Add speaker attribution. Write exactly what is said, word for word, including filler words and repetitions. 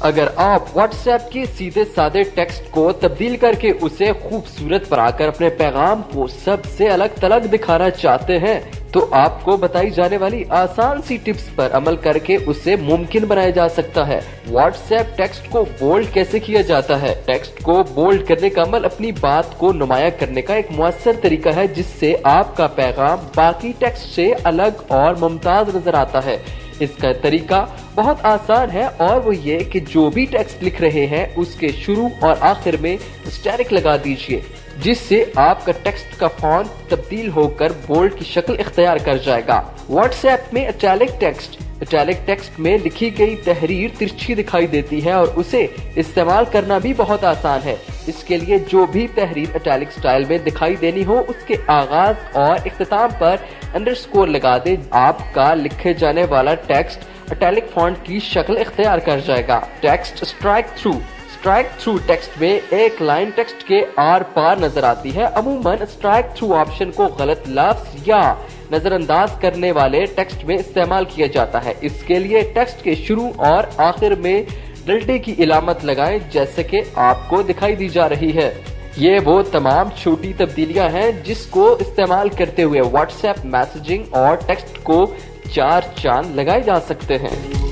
Speaker 1: اگر آپ what's app کے سیدھے سادے ٹیکسٹ کو تبدیل کر کے اسے خوبصورت بنا کر اپنے پیغام کو سب سے الگ تھلگ دکھانا چاہتے ہیں تو آپ کو بتائی جانے والی آسان سی ٹپس پر عمل کر کے اسے ممکن بنایا جا سکتا ہے۔ واٹس ایپ ٹیکسٹ کو بولڈ کیسے کیا جاتا ہے؟ ٹیکسٹ کو بولڈ کرنے کا عمل اپنی بات کو نمایاں کرنے کا ایک مؤثر طریقہ ہے جس سے آپ کا پیغام باقی ٹیکسٹ سے الگ اور ممتاز نظر آتا ہے۔ اس کا طریقہ بہت آسان ہے اور وہ یہ کہ جو بھی ٹیکسٹ لکھ رہے ہیں اس کے شروع اور آخر میں اسٹیرک لگا دیجئے، جس سے آپ کا ٹیکسٹ کا فونٹ تبدیل ہو کر بولڈ کی شکل اختیار کر جائے گا۔ واٹس ایپ میں اٹیلک ٹیکسٹ اٹیلک ٹیکسٹ میں لکھی گئی تحریر ترچھی دکھائی دیتی ہے اور اسے استعمال کرنا بھی بہت آسان ہے۔ اس کے لیے جو بھی تحریر اٹیلک سٹائل میں دکھائی دینی ہو اس کے آغاز اور اختتام پر انڈرسکور لگا دے۔ آپ کا لکھے جانے والا ٹیکسٹ اٹیلک فونٹ کی شکل اختیار کر جائے گا۔ Text strike through strike through text میں ایک لائن ٹیکسٹ کے آر پار نظر آتی ہے۔ عموماً اسٹرائک تھرو آپشن کو غلط لفظ یا نظر انداز کرنے والے ٹیکسٹ میں استعمال کیا جاتا ہے۔ اس کے لیے ٹیکسٹ کے شروع اور آخر میں ڈلٹے کی علامت لگائیں جیسے کہ آپ کو دکھائی دی جا رہی ہے۔ یہ وہ تمام چھوٹی تبدیلیاں ہیں جس کو استعمال کرتے ہوئے واٹس ایپ میسجنگ اور ٹیکسٹ کو چار چاند لگائے جا سکتے ہیں۔